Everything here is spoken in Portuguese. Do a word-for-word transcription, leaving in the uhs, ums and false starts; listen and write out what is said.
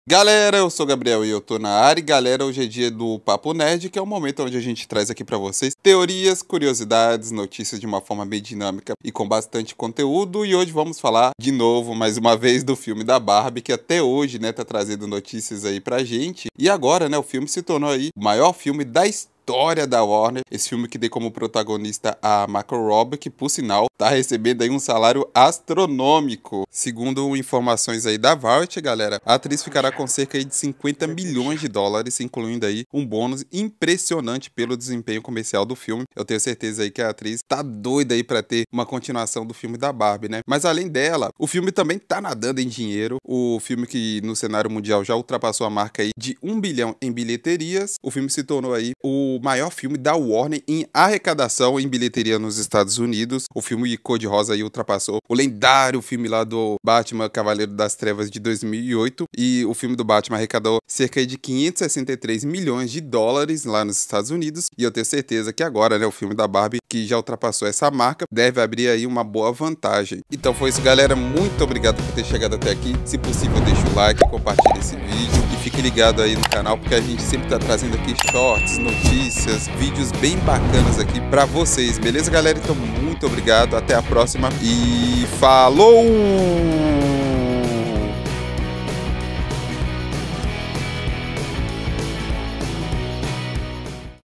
Galera, eu sou o Gabriel e eu tô na área. E galera, hoje é dia do Papo Nerd, que é o momento onde a gente traz aqui pra vocês teorias, curiosidades, notícias de uma forma bem dinâmica e com bastante conteúdo. E hoje vamos falar de novo, mais uma vez, do filme da Barbie, que até hoje, né, tá trazendo notícias aí pra gente. E agora, né, o filme se tornou aí o maior filme da história História da Warner, esse filme que tem como protagonista a Margot Robbie, que por sinal tá recebendo aí um salário astronômico. Segundo informações aí da Variety, galera, a atriz ficará com cerca aí de cinquenta milhões de dólares, incluindo aí um bônus impressionante pelo desempenho comercial do filme. Eu tenho certeza aí que a atriz tá doida aí pra ter uma continuação do filme da Barbie, né? Mas além dela, o filme também tá nadando em dinheiro. O filme que no cenário mundial já ultrapassou a marca aí de um bilhão em bilheterias. O filme se tornou aí o o maior filme da Warner em arrecadação em bilheteria nos Estados Unidos. O filme Cor-de-Rosa aí ultrapassou o lendário filme lá do Batman Cavaleiro das Trevas de dois mil e oito, e o filme do Batman arrecadou cerca de quinhentos e sessenta e três milhões de dólares lá nos Estados Unidos, e eu tenho certeza que agora, né, o filme da Barbie, que já ultrapassou essa marca, deve abrir aí uma boa vantagem. Então foi isso, galera, muito obrigado por ter chegado até aqui. Se possível, deixa o like, compartilha esse vídeo e fique ligado aí no canal, porque a gente sempre tá trazendo aqui shorts, notícias, vídeos bem bacanas aqui pra vocês, beleza, galera? Então muito obrigado, até a próxima e falou!